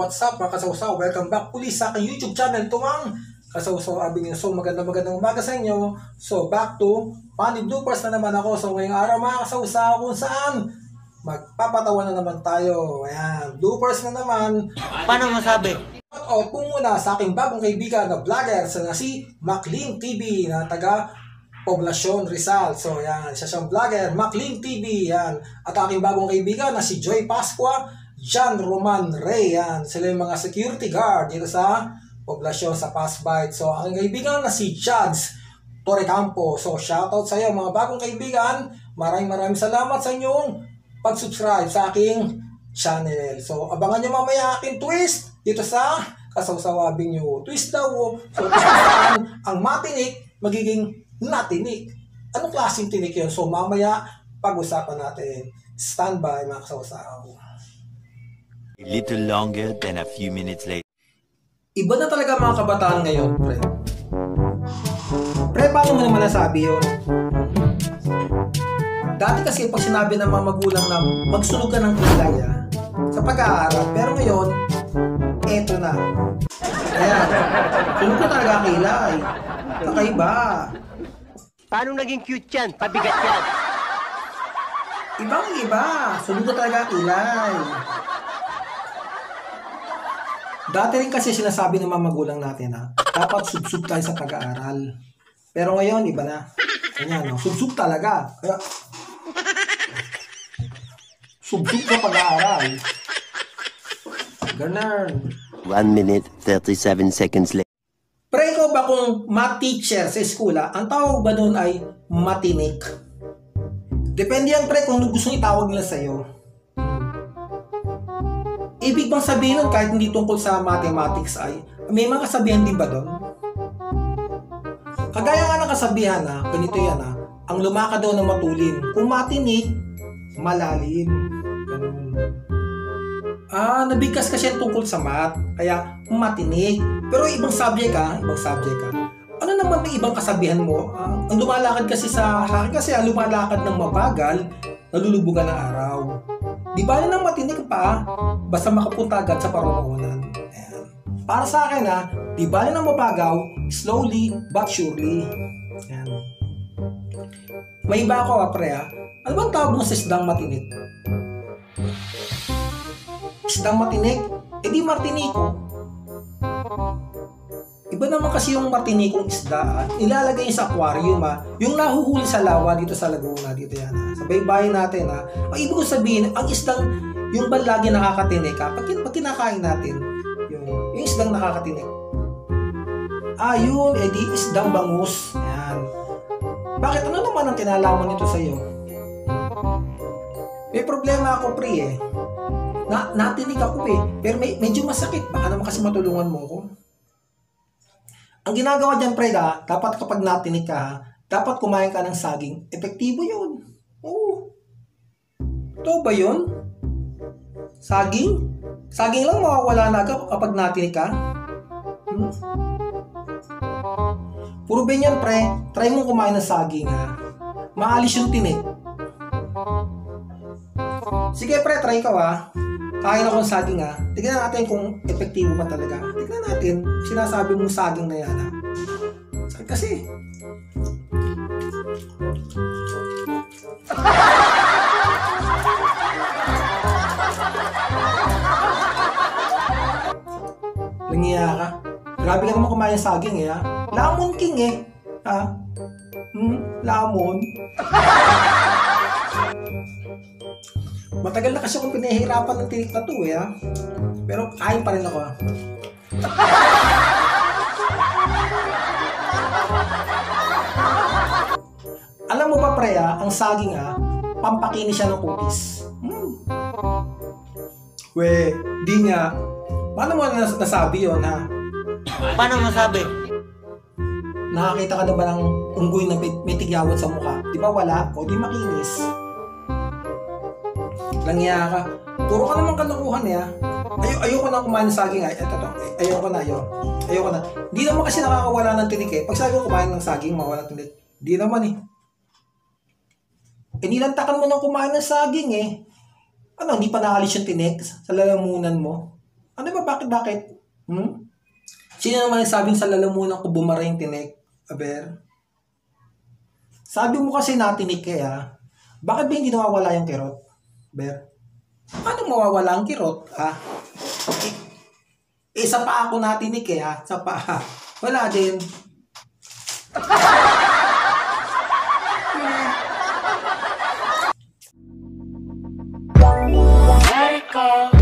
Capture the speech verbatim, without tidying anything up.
what's up mga kasawsaw? Welcome back uli sa aking YouTube channel. Ito ang Kasawsaw Abing. So magandang magandang umaga sa inyo. So back to funny bloopers na naman ako. So ngayong araw mga kasawsaw kung saan magpapatawa na naman tayo. Ayan, bloopers na naman. Paano masabi? At po muna sa aking bagong kaibigan na vlogger na si Maclean T V na taga Poblacion Rizal. So yan, siya siyang vlogger, Maclean T V. Yan. At aking bagong kaibigan na si Joy Pascua, John Roman Ray. Yan. Sila yung mga security guard dito sa Poblacion sa Pasbite. So aking kaibigan na si Judge Torrecampo. So shoutout sa iyo mga bagong kaibigan. Maraming maraming salamat sa inyong pag-subscribe sa aking channel. So abangan nyo mamaya aking twist dito sa Kasawsawabing nyo. Twist daw. So saan ang matinik magiging natinik. Anong klaseng tinik yun? So mamaya pag-usapan natin. Stand by mga kasawsaw. A little longer than a few minutes later. Iba na talaga mga kabataan ngayon, pre. Pre, paano mo naman nasabi yun? Dati kasi pag sinabi ng mga magulang na magsunog ka ng kilay sa pag-aaral, pero ngayon, eto na. Ayan, sunog ka talaga kilay. Kakaiba. Paano naging cute yan? Pabigat yan. Ibang iba. Sunog ka talaga kilay. Dati rin kasi sinasabi ng mga magulang natin na dapat subsub tayo sa pag-aaral. Pero ngayon, iba na. Kanya, no? Subsub talaga. Kaya, subsub sa pag-aaral. Ganun. one minute, thirty-seven seconds later. Pero ikaw ba kung math teacher sa eskwela, ang tawag ba doon ay matinik? Depende yan, pre, kung gusto itawag nila sa'yo. Ibig bang sabihin nun kahit hindi tungkol sa mathematics ay may mga kasabihan din ba doon? Kagaya nga ng kasabihan na, ganito yan ha, ang lumakad daw ng matulin. Kung matinik, malalim. Ganun. Ah, nabigkas kasi yan tungkol sa math, kaya matinik. Pero ibang subject ka, ibang subject ka. Ano naman may ibang kasabihan mo? Ah, ang lumalakad kasi sa haki kasi ang lumalakad ng mabagal, nalulubugan ng araw. Di ba nang matinik pa, basta makapunta agad sa paroonan. Ayan. Para sa akin ha, di ba nang mapagaw, slowly but surely. Ayan. May iba ako ha, pre ha. Ano bang tawag mo sa isdang matinik? Isdang matinik? E di martiniko. Iba naman kasi yung martinikong isda, ilalagay sa aquarium ha. Yung nahuhuli sa lawa dito sa Laguna, dito yan ha. Sa baybayin natin ha. Ang ibig ko sabihin, ang isdang, yung ba lagi nakakatinik ha, pag, pag kinakain natin, yung, yung isdang nakakatinik. Ah, yun, edi isdang bangus. Yan. Bakit? Ano naman ang kinalaman nito sa'yo? May problema ako, pre eh. Na, natinig ako eh. Pero may, medyo masakit. Baka naman kasi matulungan mo ako. Ang ginagawa dyan, pre, ha, dapat kapag natinig ka, ha, dapat kumain ka ng saging. Epektibo yun. Oo. Ito ba yun? Saging? Saging lang mawawala na agad kapag natinig ka? Hmm? Puro ba yan, pre? Try mong kumain ng saging, ha. Maalis yung tinik. Sige, pre, try ka, ha. Kain ako ng saging ha. Tignan natin kung epektibo pa talaga. Tignan natin. Sinasabi mong saging na yan ha. Sakit kasi. Langiya ka. Grabe ka naman kumain ng saging eh ha. Lamon king eh. Ha? Hmm? Lamon? Matagal na kasi akong pinahihirapan ng tinik na to eh ha. Pero kain pa rin ako ha. Alam mo ba pre ha, ang saging ha, pampakinis siya ng kutis. Hmm. We, di nga. Paano mo nas nasabi yun ha? Paano masabi? Nakakita ka na ba ng unggoy na may tigyawat sa mukha? Di ba wala? O di makinis? Langya ka. Puro ka naman kalokohan eh. Ay ayoko na kumain ng saging ay. Ito to. Ayoko na yun. Ayoko na. Di naman kasi nakakawala ng tinik eh. Pag sabi ko kumain ng saging, mawala ng tinik. Di naman eh. Eh nilantakan mo nang kumain ng saging eh. Ano, hindi pa naalis yung tinik sa lalamunan mo? Ano ba? Bakit, bakit? Hmm? Sino naman yung sabing sa lalamunan ko bumara yung tinik, Aber? Sabi mo kasi natinik kaya, bakit ba hindi nawawala yung kirot, Ber? Paano mawawala ang kirot, ha? Eh, eh sa paa ako natinik eh, ha? Sa paa. Wala din. Let it go.